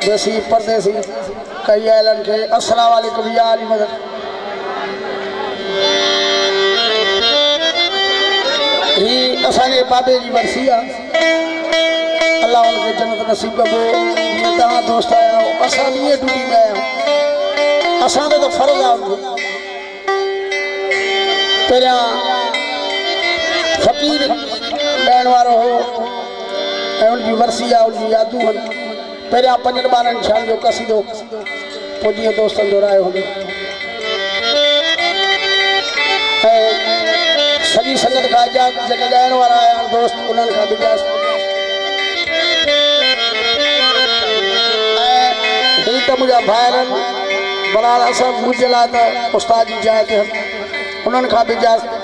देसी परदेसी कई आयलन के अस्सलाम वालेकुम या अली मदद। ही असांजे बाबे जी वरसी आहे, अल्लाह उनके जन्नत नसीब कबो। तव्हां दोस्त आया हो, असां भी ये ड्यूटी में आया हूं, असां तो फर्ज आहे। पहिरियां फ़कीर ॻाइण वारो हो ऐं उनजी वरसी आहे, उनजी यादूं आहिनि। पहिरियां 5 शाम जो कसीदो पोइ जीअं दोस्तनि जो राय हूंदो ऐं सॼी संगत खां इजाज़त जेके ॻाइण वारा आया दोस्त उन्हनि खां बि इजाज़त। ऐं ही त मुंहिंजा भाइर आहिनि, बरार असां मुंहिंजे लाइ त उस्ताद जी जाइ ते उन्हनि खां बि इजाज़त।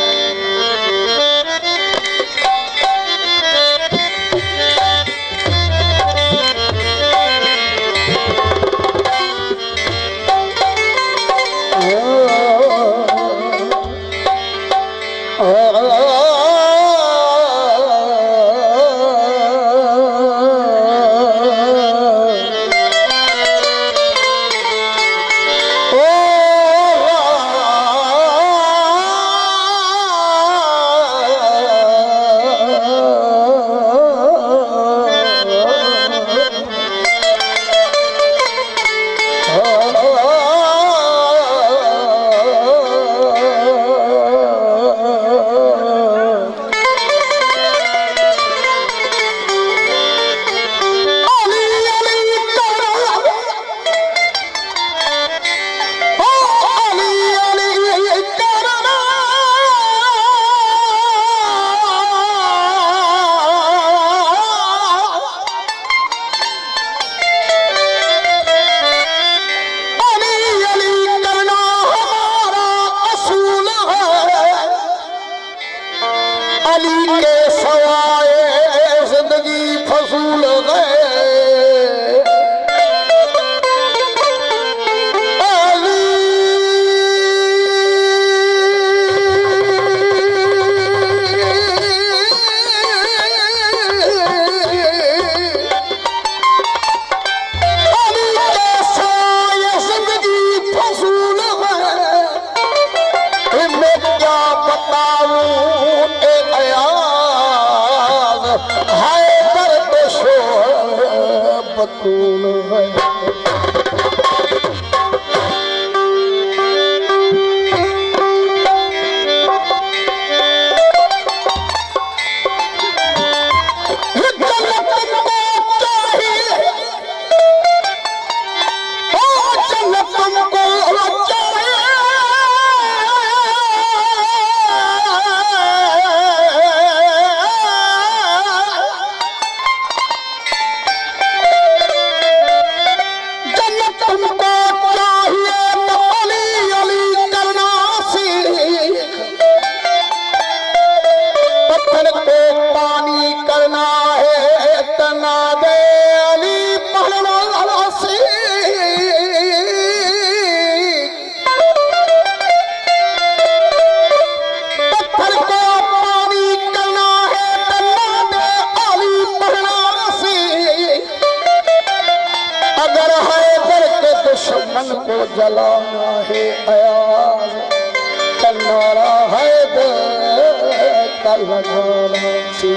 जलाना है अयाज कन्नारा है कल लगाना सी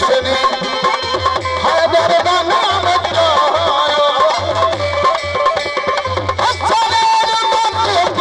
हुसैन हैदर दा नाम चढ़ाया हसन मत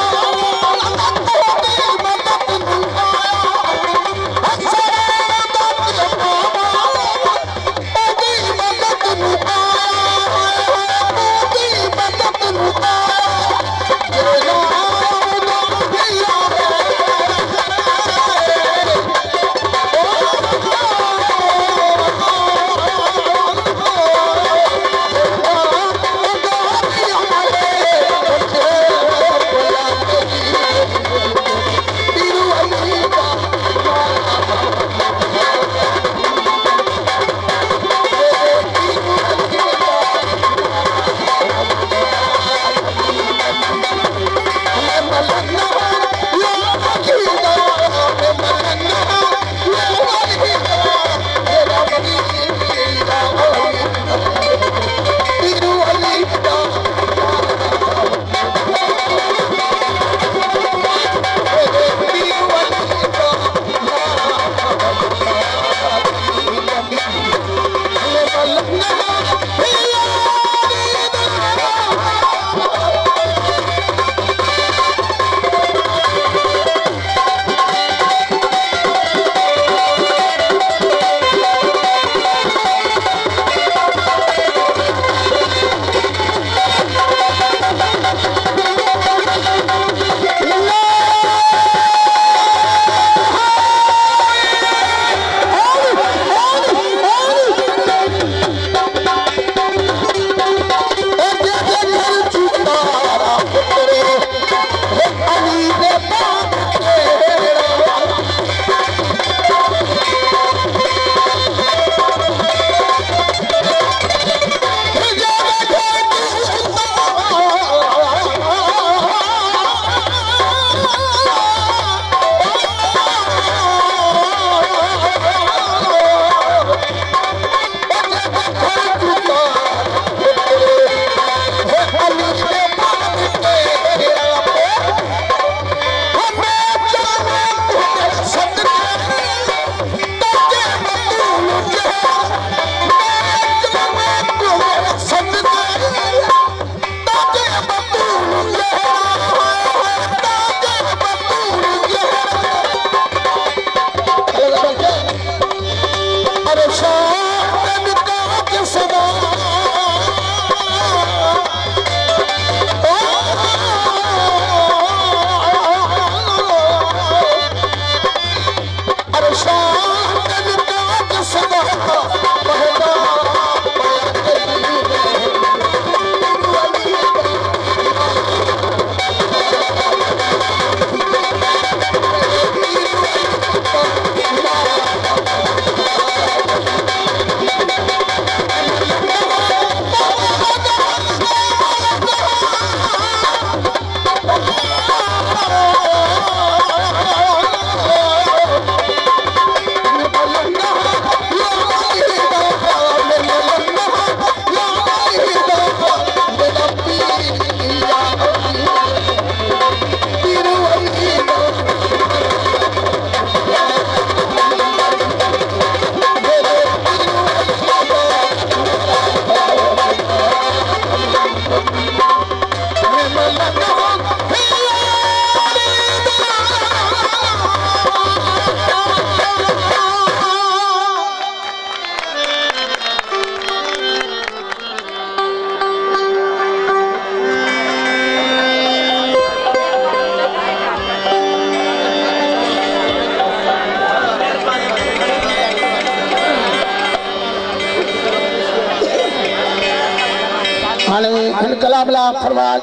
कलामला फरमाज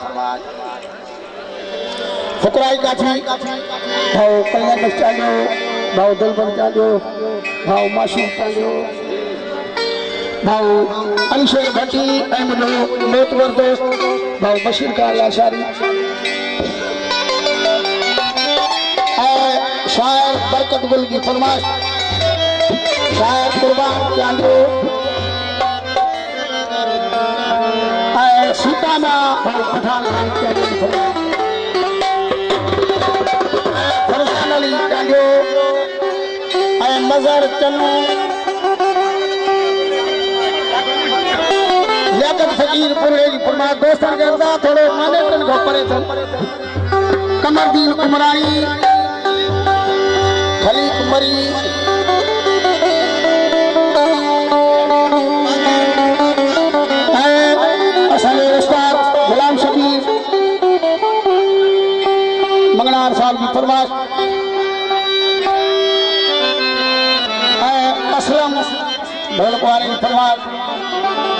फुकराई काठी भाव कल्याण चालो भाव दिलबर चालो भाव मासूम चालो भाव अंशर भट्टी अहमद मोतवर दोस्त भाव बशीर का लाशारी शायर बरकत गुल की फरमाश शायर कुर्बान चालो सीताना पठान फरसान अली चांडियो मज़र चन्नू ईर पुरे जी फरमात दोस्तन के अंदर थोड़ो माने तन को परे थे कमरदीन उमरानी खलीक मरी असाले उस्ताद गुलाम शबीर मंगनार साहब की फरमात असलम ढोलकवारी की फरमात